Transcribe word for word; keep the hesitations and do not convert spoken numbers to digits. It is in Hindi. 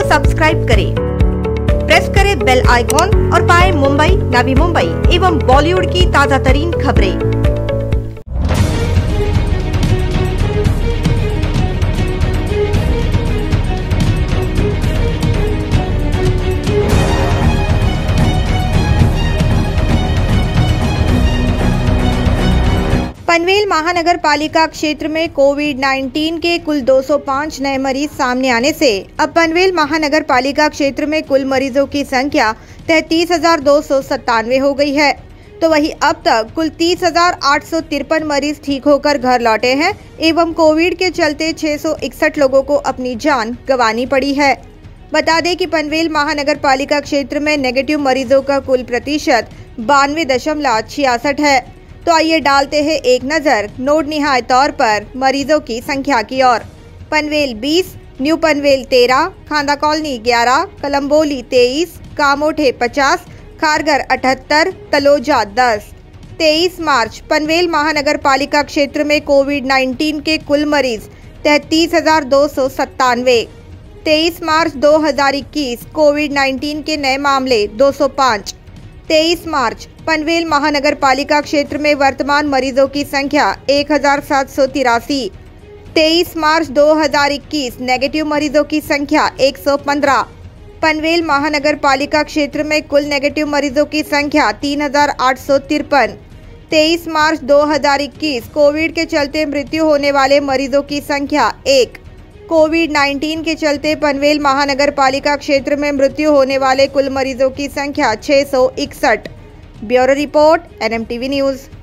सब्सक्राइब करें, प्रेस करें बेल आइकॉन और पाएं मुंबई, नवी मुंबई एवं बॉलीवुड की ताजा तरीन खबरें। पनवेल महानगर पालिका क्षेत्र में कोविड नाइन्टीन के कुल दो सौ पाँच नए मरीज सामने आने से अब पनवेल महानगर पालिका क्षेत्र में कुल मरीजों की संख्या तैंतीस हजार दो सौ सत्तानवे हो गई है। तो वहीं अब तक कुल तीस हजार आठ सौ तिरपन मरीज ठीक होकर घर लौटे हैं एवं कोविड के चलते छह सौ इकसठ लोगों को अपनी जान गंवानी पड़ी है। बता दें कि पनवेल महानगर पालिका क्षेत्र में नेगेटिव मरीजों का कुल प्रतिशत बानवे दशमलव छियासठ है। तो आइए डालते हैं एक नज़र नोट निहाय तौर पर मरीजों की संख्या की ओर। पनवेल बीस, न्यू पनवेल तेरह, खांदा कॉलोनी ग्यारह, कलम्बोली तेईस, कामोठे पचास, खारघर अठहत्तर, तलोजा दस। तेईस मार्च पनवेल महानगर पालिका क्षेत्र में कोविड नाइन्टीन के कुल मरीज तैंतीस हजार दो सौ सत्तानवे। तेईस मार्च दो हजार इक्कीस कोविड नाइन्टीन के नए मामले दो सौ पाँच। तेईस मार्च पनवेल महानगर पालिका क्षेत्र में वर्तमान मरीजों की संख्या एक हजार सात सौ तिरासी। तेईस मार्च दो हजार इक्कीस नेगेटिव मरीजों की संख्या एक सौ पंद्रह। पनवेल महानगर पालिका क्षेत्र में कुल नेगेटिव मरीजों की संख्या तीन हजार आठ सौ तिरपन। तेईस मार्च दो हजार इक्कीस कोविड के चलते मृत्यु होने वाले मरीजों की संख्या एक। कोविड नाइन्टीन के चलते पनवेल महानगर पालिका क्षेत्र में मृत्यु होने वाले कुल मरीजों की संख्या छह सौ इकसठ। Bureau report, N M T V news.